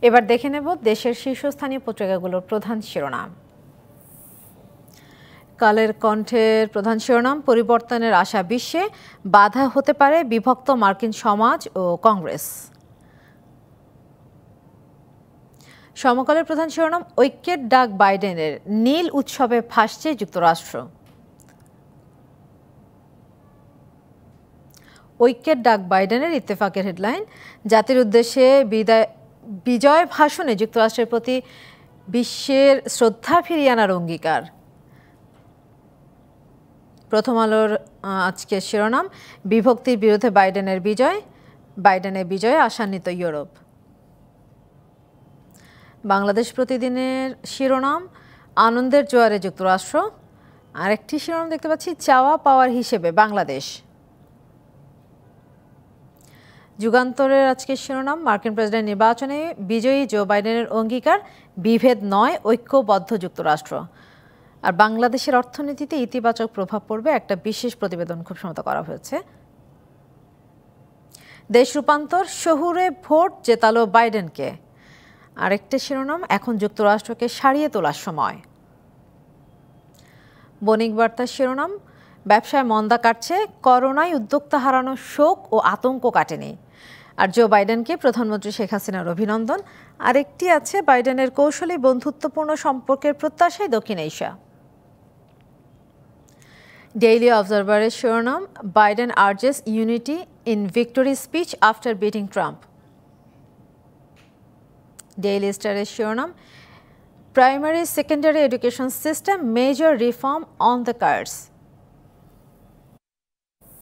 এবার দেখে নেব দেশের শীর্ষস্থানীয় পত্রিকাগুলোর প্রধান শিরোনাম। কালের কণ্ঠের প্রধান শিরোনাম, পরিবর্তনের আশা বিশ্বে, বাধা হতে পারে বিভক্ত মার্কিন সমাজ ও কংগ্রেস। সমকালের প্রধান শিরোনাম, ঐক্যের ডাক বাইডেনের, নীল উৎসবে ভাসছে যুক্তরাষ্ট্র। ঐক্যের ডাক বাইডেনের, ইত্তেফাকের হেডলাইন, জাতির উদ্দেশ্যে বিজয় ভাষণে যুক্তরাষ্ট্রের প্রতি বিশ্বের শ্রদ্ধা ফিরিয়ে আনার অঙ্গীকার। প্রথম আলোর আজকের শিরোনাম, বিভক্তির বিরুদ্ধে বাইডেনের বিজয়ে আশান্বিত ইউরোপ। বাংলাদেশ প্রতিদিনের শিরোনাম, আনন্দের জোয়ারে যুক্তরাষ্ট্র। আরেকটি শিরোনাম দেখতে পাচ্ছি, চাওয়া পাওয়ার হিসেবে বাংলাদেশ। যুগান্তরের আজকের শিরোনাম, মার্কিন প্রেসিডেন্ট নির্বাচনে বিজয়ী জো বাইডেনের অঙ্গীকার, বিভেদ নয় ঐক্যবদ্ধ যুক্তরাষ্ট্র। আর বাংলাদেশের অর্থনীতিতে ইতিবাচক প্রভাব পড়বে, একটা বিশেষ প্রতিবেদন খুব সম্মত করা হয়েছে। দেশ রূপান্তর, শহুরে ভোট জেতালো বাইডেনকে। আরেকটা শিরোনাম, এখন যুক্তরাষ্ট্রকে সারিয়ে তোলার সময়। বণিক বার্তার শিরোনাম, ব্যবসায় মন্দা কাটছে, করোনায় উদ্যোক্তা হারানোর শোক ও আতঙ্ক কাটেনি। আর জো বাইডেনকে প্রধানমন্ত্রী শেখ হাসিনার অভিনন্দন। আরেকটি আছে, বাইডেনের কৌশলী বন্ধুত্বপূর্ণ সম্পর্কের প্রত্যাশায় দক্ষিণ এশিয়া। ডেইলি অবজারভারের শিরোনাম, Biden urges unity in victory speech after beating Trump. Daily স্টারের শিরোনাম, primary secondary education system major reform on the cards.